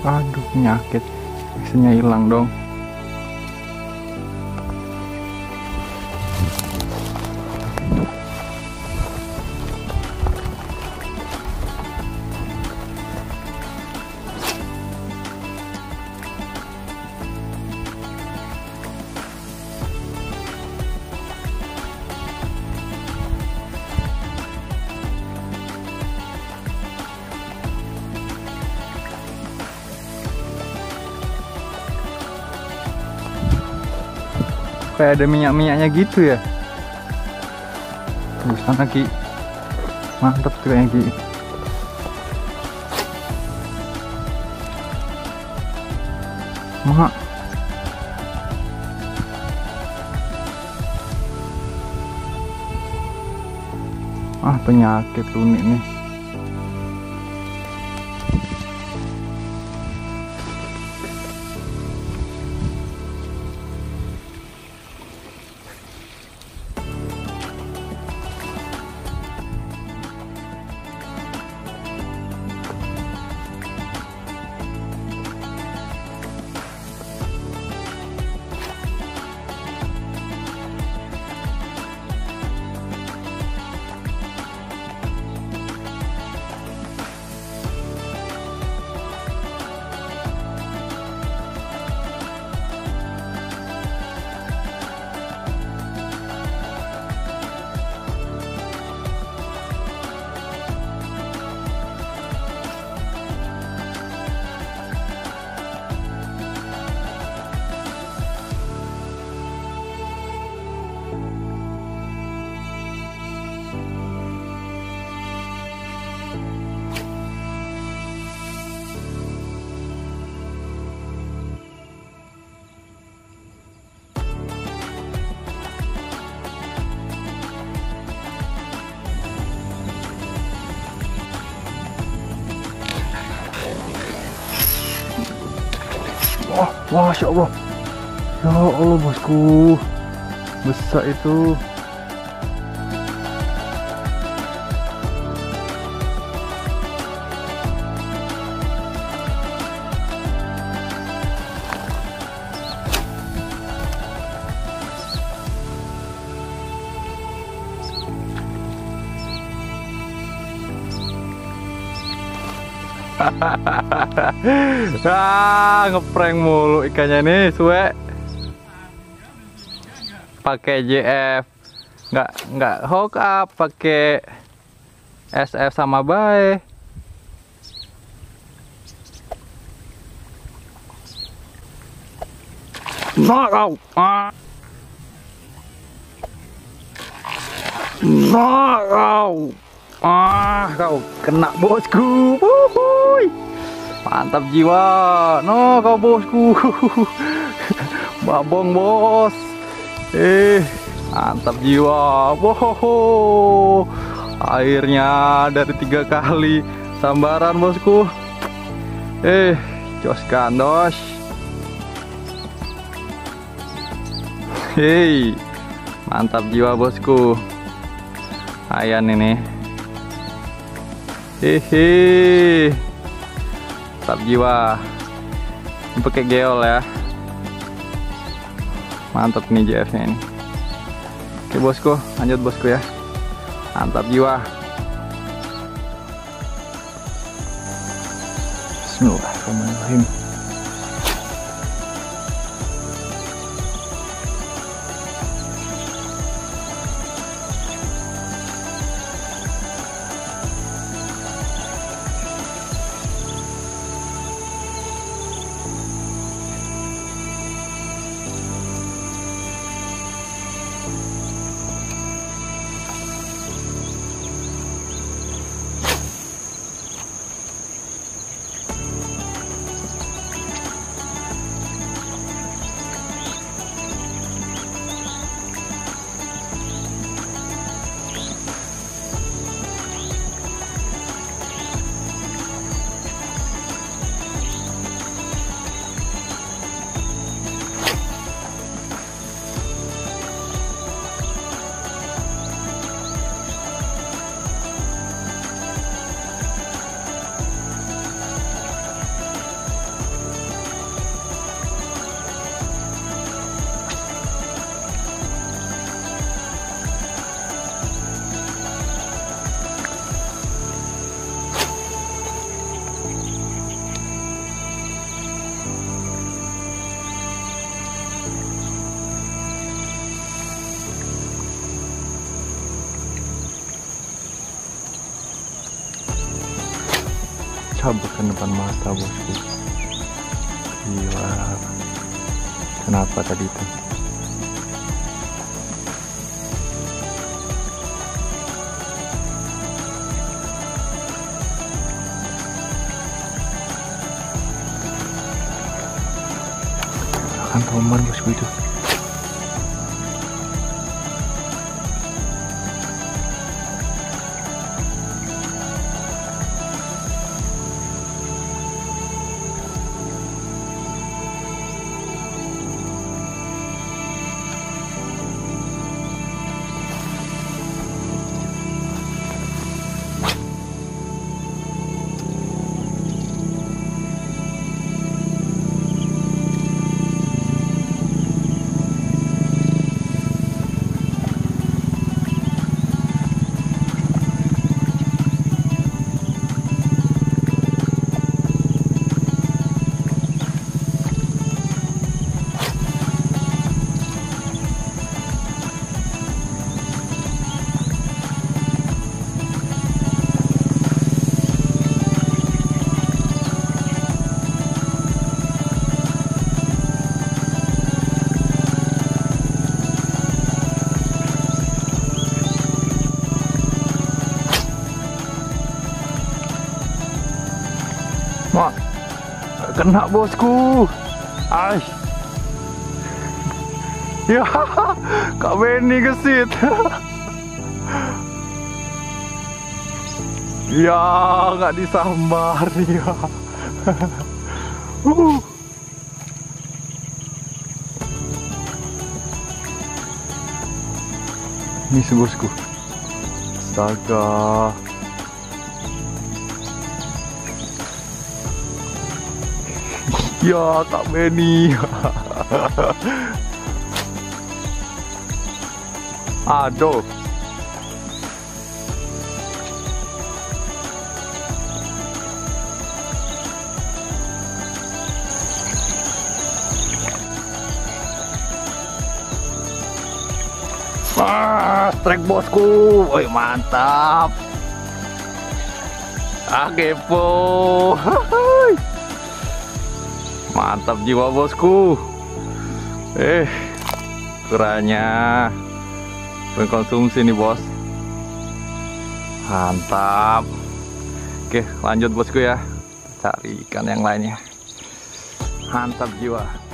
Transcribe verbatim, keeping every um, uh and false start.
Aduh, penyakit. Aksinya hilang dong. Kayak ada minyak-minyaknya gitu ya. Tuh sana Ki, mantep tuh yang Ki. Mak, ah penyakit unik nih. Wah, Masya Allah. Ya Allah bosku, besar itu. Ah, ngeprank mulu ikannya nih, suwe. Pakai J F, nggak nggak hook up, pakai S F sama bae. Wow, ah, wow, ah, kau kena bosku. Wuhui. Mantap jiwa, no kau bosku. Babong bos, eh mantap jiwa. Wow, airnya dari tiga kali sambaran bosku. Eh, jos gandos. Hei, mantap jiwa bosku. Ayan ini. Hehe. Mantap jiwa. Ini pakai geol ya. Mantap nih J F nya ini. Oke bosku, lanjut bosku ya. Mantap jiwa. Bismillahirrahmanirrahim. cabut ke depan mata bosku. Gila. Kenapa tadi itu? Kan toman bosku itu. Mak, kena bosku. Aish. Ya, Kak Benny gesit. Ya, nggak disambar ya. uh. Ini si bosku. Astaga. Ya, Kak Benny. Aduh. Ah, strike bosku. Woi, mantap. Ah, kepo. Mantap jiwa bosku. Eh, kurangnya mengkonsumsi nih bos. Mantap. Oke, lanjut bosku ya. Cari ikan yang lainnya. Mantap jiwa.